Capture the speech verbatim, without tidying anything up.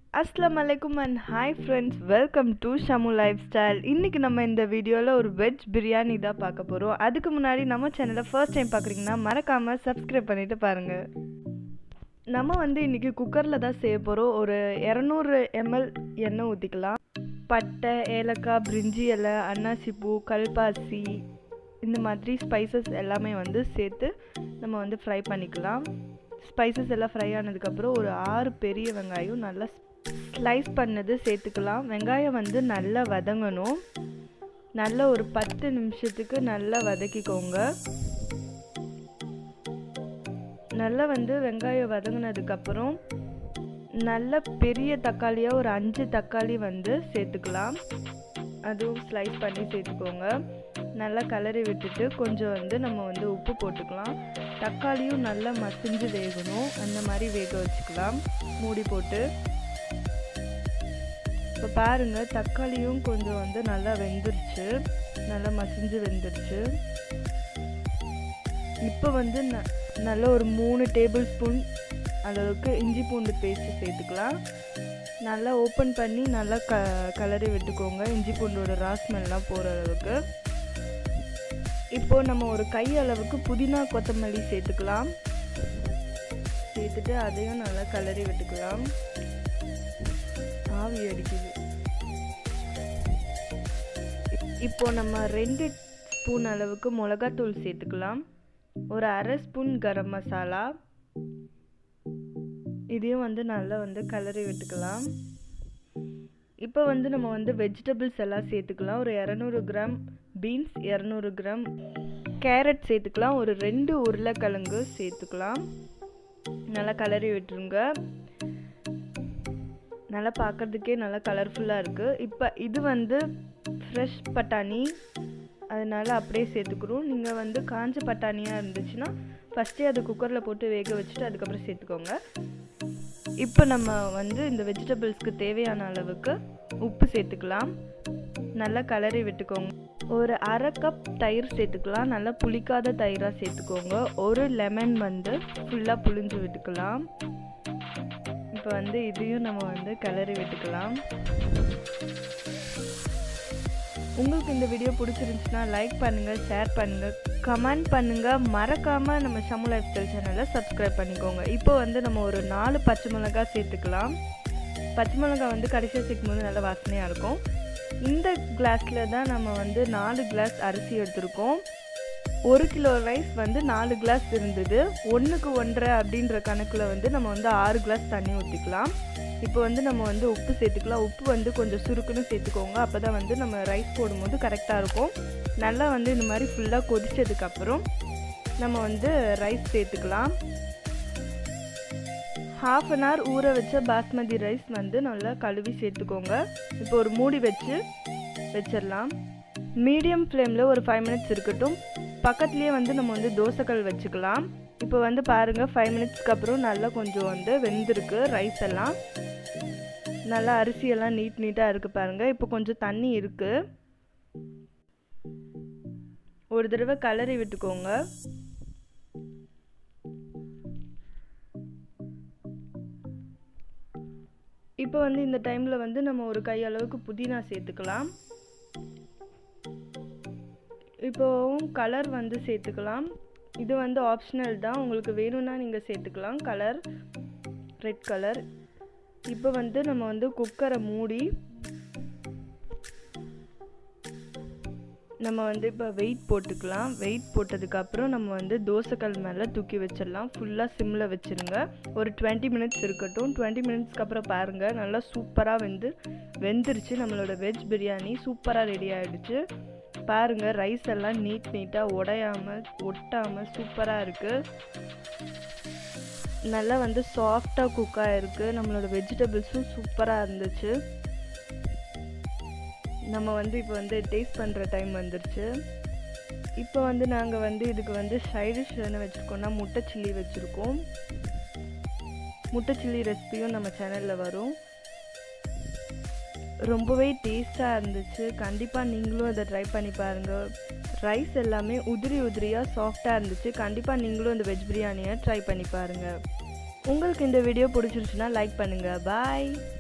Assalamu alaikum and hi friends, welcome to Shamu Lifestyle. இன்னைக்கு நம்ம இந்த வீடியோல ஒரு வெஜ் பிரியாணி தான் பார்க்க போறோம். அதுக்கு முன்னாடி நம்ம சேனலை ஃபர்ஸ்ட் டைம் பார்க்குறீங்கன்னா மறக்காம சப்ஸ்கிரைப் பண்ணிட்டு பாருங்க. நம்ம வந்து இன்னைக்கு குக்கரில் தான் செய்ய போகிறோம். ஒரு இரநூறு எம்எல் எண்ணெய் ஊற்றிக்கலாம். பட்டை, ஏலக்காய், பிரிஞ்சி இலை, அன்னாசிப்பூ, கல்பாசி இந்த மாதிரி ஸ்பைசஸ் எல்லாமே வந்து சேர்த்து நம்ம வந்து ஃப்ரை பண்ணிக்கலாம். ஸ்பைசஸ் எல்லாம் ஃப்ரை ஆனதுக்கப்புறம் ஒரு ஆறு பெரிய வெங்காயம் நல்லா ஸ்லைஸ் பண்ணது சேர்த்துக்கலாம். வெங்காயம் வந்து நல்லா வதங்கணும். நல்லா ஒரு பத்து நிமிஷத்துக்கு நல்லா வதக்கிக்கோங்க. நல்லா வந்து வெங்காயம் வதங்கினதுக்கப்புறம் நல்ல பெரிய தக்காளியாக ஒரு அஞ்சு தக்காளி வந்து சேர்த்துக்கலாம். அதுவும் ஸ்லைஸ் பண்ணி சேர்த்துக்கோங்க. நல்லா கலரி விட்டுட்டு கொஞ்சம் வந்து நம்ம வந்து உப்பு போட்டுக்கலாம். தக்காளியும் நல்லா மசிஞ்சு வேகணும், அந்த மாதிரி வேக வச்சுக்கலாம் மூடி போட்டு. இப்போ பாருங்கள், தக்காளியும் கொஞ்சம் வந்து நல்லா வெந்துருச்சு, நல்லா மசிஞ்சு வெந்துருச்சு. இப்போ வந்து ந நல்ல ஒரு மூணு டேபிள் ஸ்பூன் அளவுக்கு இஞ்சி பூண்டு பேஸ்ட்டு சேர்த்துக்கலாம். நல்லா ஓப்பன் பண்ணி நல்லா க கலரி விட்டுக்கோங்க, இஞ்சி பூண்டோட ராஸ்மெல்லாம் போகிற அளவுக்கு. இப்போது நம்ம ஒரு கை அளவுக்கு புதினா கொத்தமல்லி சேர்த்துக்கலாம். சேர்த்துட்டு அதையும் நல்லா கலரி விட்டுக்கலாம். ஆவி அடிக்குது. இப்போ நம்ம ரெண்டு ஸ்பூன் அளவுக்கு மிளகாத்தூள் சேர்த்துக்கலாம். ஒரு அரை ஸ்பூன் கரம் மசாலா, இதையும் வந்து நல்லா வந்து கலரி விட்டுக்கலாம். இப்போ வந்து நம்ம வந்து வெஜிடபிள்ஸ் எல்லாம் சேர்த்துக்கலாம். ஒரு இரநூறு கிராம் பீன்ஸ், இரநூறு கிராம் கேரட் சேர்த்துக்கலாம். ஒரு ரெண்டு உருளைக்கிழங்கு சேர்த்துக்கலாம். நல்லா கலரி விட்டுருங்க. நல்லா பார்க்குறதுக்கே நல்லா கலர்ஃபுல்லாக இருக்குது. இப்போ இது வந்து ஃப்ரெஷ் பட்டாணி, அதனால் அப்படியே சேர்த்துக்கிறோம். நீங்கள் வந்து காஞ்ச பட்டாணியாக இருந்துச்சுன்னா ஃபஸ்ட்டே அதை குக்கரில் போட்டு வேக வச்சுட்டு அதுக்கப்புறம் சேர்த்துக்கோங்க. இப்போ நம்ம வந்து இந்த வெஜிடபிள்ஸ்க்கு தேவையான அளவுக்கு உப்பு சேர்த்துக்கலாம். நல்லா கலரி விட்டுக்கோங்க. ஒரு அரை கப் தயிர் சேர்த்துக்கலாம். நல்லா புளிக்காத தயிராக சேர்த்துக்கோங்க. ஒரு லெமன் வந்து ஃபுல்லாக புளிஞ்சு விட்டுக்கலாம். இப்போ வந்து இதையும் நம்ம வந்து கலரி விட்டுக்கலாம். உங்களுக்கு இந்த வீடியோ பிடிச்சிருந்துச்சுன்னா லைக் பண்ணுங்கள், ஷேர் பண்ணுங்கள், கமெண்ட் பண்ணுங்கள். மறக்காமல் நம்ம ஷமு லைஃப் ஸ்டைல் சேனலை சப்ஸ்கிரைப் பண்ணிக்கோங்க. இப்போ வந்து நம்ம ஒரு நாலு பச்சை மிளகாய் சேர்த்துக்கலாம். பச்சை மிளகாய் வந்து கடைசியாக சேர்க்கும் போது நல்லா வாசனையாக இருக்கும். இந்த கிளாஸில் தான் நம்ம வந்து நாலு கிளாஸ் அரிசி எடுத்துருக்கோம். ஒரு கிலோ ரைஸ் வந்து நாலு கிளாஸ் இருந்தது. ஒன்றுக்கு ஒன்றரை அப்படின்ற கணக்கில் வந்து நம்ம வந்து ஆறு கிளாஸ் தண்ணி ஊற்றிக்கலாம். இப்போ வந்து நம்ம வந்து உப்பு சேர்த்துக்கலாம். உப்பு வந்து கொஞ்சம் சுருக்குன்னு சேர்த்துக்கோங்க, அப்போ தான் வந்து நம்ம ரைஸ் போடும்போது கரெக்டாக இருக்கும். நல்லா வந்து இந்த மாதிரி ஃபுல்லாக கொதிச்சதுக்கப்புறம் நம்ம வந்து ரைஸ் சேர்த்துக்கலாம். ஹாஃப் அன் ஹவர் ஊற வச்ச பாஸ்மதி ரைஸ் வந்து நல்லா கழுவி சேர்த்துக்கோங்க. இப்போ ஒரு மூடி வச்சு வச்சிடலாம். மீடியம் ஃப்ளேமில் ஒரு ஃபைவ் மினிட்ஸ் இருக்கட்டும். பக்கத்துலேயே வந்து நம்ம வந்து தோசைக்கல் வச்சுக்கலாம். இப்போ வந்து பாருங்கள், ஃபைவ் மினிட்ஸ்க்கு அப்புறம் நல்லா கொஞ்சம் வந்து வெந்திருக்கு ரைஸ் எல்லாம். நல்லா அரிசியெல்லாம் நீட் நீட்டாக இருக்குது பாருங்கள். இப்போ கொஞ்சம் தண்ணி இருக்குது. ஒரு தடவை கலரி விட்டுக்கோங்க. இப்போ வந்து இந்த டைமில் வந்து நம்ம ஒரு கை அளவுக்கு புதினா சேர்த்துக்கலாம். இப்போவும் கலர் வந்து சேர்த்துக்கலாம். இது வந்து ஆப்ஷனல் தான், உங்களுக்கு வேணும்னா நீங்கள் சேர்த்துக்கலாம் கலர், ரெட் கலர். இப்போ வந்து நம்ம வந்து குக்கரை மூடி நம்ம வந்து இப்போ வெயிட் போட்டுக்கலாம். வெயிட் போட்டதுக்கப்புறம் நம்ம வந்து தோசைக்கல் மேலே தூக்கி வச்சிடலாம். ஃபுல்லாக சிம்மில் வச்சுருங்க. ஒரு டுவெண்ட்டி மினிட்ஸ் இருக்கட்டும். டுவெண்ட்டி மினிட்ஸ்க்கு அப்புறம் பாருங்கள், நல்லா சூப்பராக வெந்து வெந்துருச்சு. நம்மளோட வெஜ் பிரியாணி சூப்பராக ரெடி ஆகிடுச்சு. பாருங்கள், ரைஸ் எல்லாம் நீட் நீட்டாக உடையாமல் ஒட்டாமல் சூப்பராக இருக்குது. நல்லா வந்து சாஃப்டாக குக்காக இருக்குது. நம்மளோட வெஜிடபிள்ஸும் சூப்பராக இருந்துச்சு. நம்ம வந்து இப்போ வந்து டேஸ்ட் பண்ணுற டைம் வந்துருச்சு. இப்போ வந்து நாங்கள் வந்து இதுக்கு வந்து சைடிஷ் என்ன வச்சுருக்கோம்னா முட்டை சில்லி வச்சுருக்கோம். முட்டை சில்லி ரெசிபியும் நம்ம சேனலில் வரும். ரொம்பவே டேஸ்ட்டாக இருந்துச்சு. கண்டிப்பாக நீங்களும் அதை ட்ரை பண்ணி பாருங்கள். ரைஸ் எல்லாமே உதிரி உதிரியாக சாஃப்டாக இருந்துச்சு. கண்டிப்பாக நீங்களும் இந்த வெஜ் பிரியாணியை ட்ரை பண்ணி பாருங்கள். உங்களுக்கு இந்த வீடியோ பிடிச்சிருச்சுன்னா லைக் பண்ணுங்கள். பாய்.